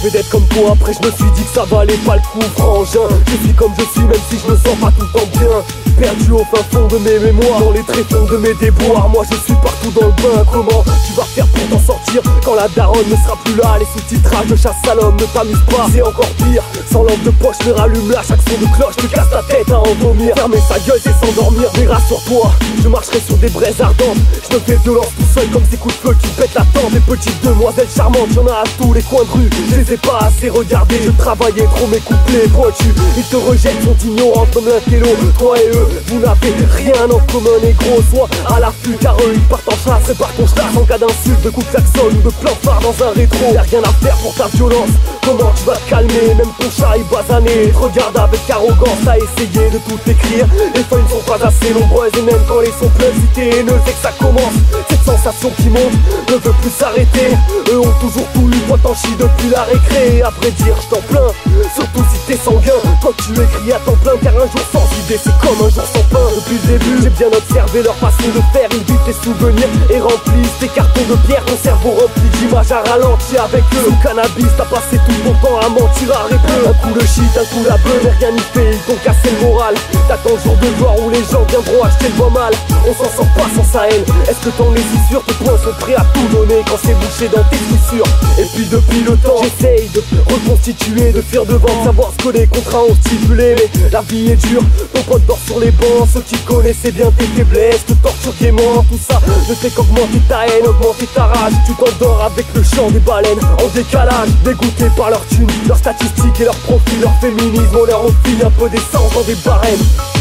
rêvé d'être comme toi, après je me suis dit que ça valait pas le coup, frangin. Je suis comme je suis, même si je me sens pas tout le temps bien. Perdu au fin fond de mes mémoires, dans les tréfonds de mes déboires. Moi je suis partout dans le bain, comment tu vas faire pour t'en sortir quand la daronne ne sera plus là? Les sous-titrages de chasse à l'homme ne t'amusent pas, c'est encore pire. Sans lampe de poche, mais rallume là, chaque son de cloche te casse la tête à en vomir. Fermer sa gueule et s'endormir, mais rassure-toi, je marcherai sur des braises ardentes. Je me fais violence tout seul comme ces coups de feu qui pètent la tente. Les petites demoiselles charmantes, y'en a à tous les coins de rue. Je les ai pas assez regardées, je travaillais trop mes couplets pointus. Ils te rejettent, sont ignorants comme l'intello. Toi et eux, vous n'avez rien en commun, négro. Sois à l'affût car eux ils partent en chasse. Prépare ton chasse en cas d'insulte, de coups de klaxon ou de plan phare dans un rétro. Y'a rien à faire pour ta violence, comment tu vas te calmer? Même ton chat est basané, te regarde avec arrogance. T'as essayé de tout écrire, les feuilles ne sont pas assez nombreuses. Et même quand les sons pleuvent, si t'es haineux, c'est que ça commence. Cette sensation qui monte ne veut plus s'arrêter. Eux ont toujours tout lu, toi t'en chies depuis la récré. Et à vrai dire, je t'en plains, surtout si t'es sanguin. Quand tu écris à temps plein, car un jour sans idée c'est comme un jour sans pain. Depuis le début, j'ai bien observé leur façon de faire. Ils vivent tes souvenirs et remplissent tes cartons de pierre. Ton cerveau rempli d'images à ralenti avec eux. Sous cannabis, t'as passé tout ton temps à mentir à répéter. Un coup de shit, un coup la beuh, mais rien n'y fait, ils t'ont cassé le moral. T'attends le jour de gloire où les gens viendront acheter le bois mal. On s'en sort pas sans sa haine, est-ce que t'en es si sûr? Tes poings sont prêts à tout donner quand c'est bouché dans tes fissures. Et puis depuis le temps, j'essaye de reconstituer, de fuir devant, de savoir ce que les contrats ont stipulé. Mais la vie est dure, ton pote dort sur les bancs. Ceux qui connaissaient bien tes faiblesses te torturent gaiement. Tout ça ne fait qu'augmenter ta haine, augmenter ta rage. Tu t'endors avec le chant des baleines en décalage. Dégoûté par leur thune, leurs statistiques et leur profil, leur féminisme. On leur enfile un peu d'essence dans des barèmes.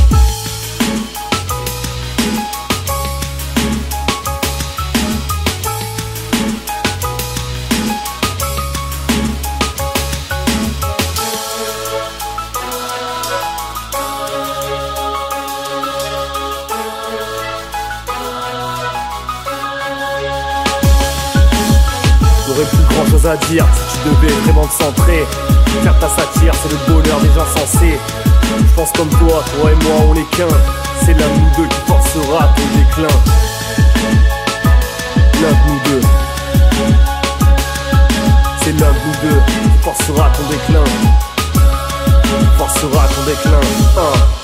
J'aurais plus grand chose à dire si tu devais vraiment te centrer. Faire ta satire, c'est le bonheur des gens sensés. Je pense comme toi et moi on est qu'un. C'est l'un de nous deux qui forcera ton déclin. L'un de nous deux. C'est l'un de nous deux qui forcera ton déclin. Forcera ton déclin.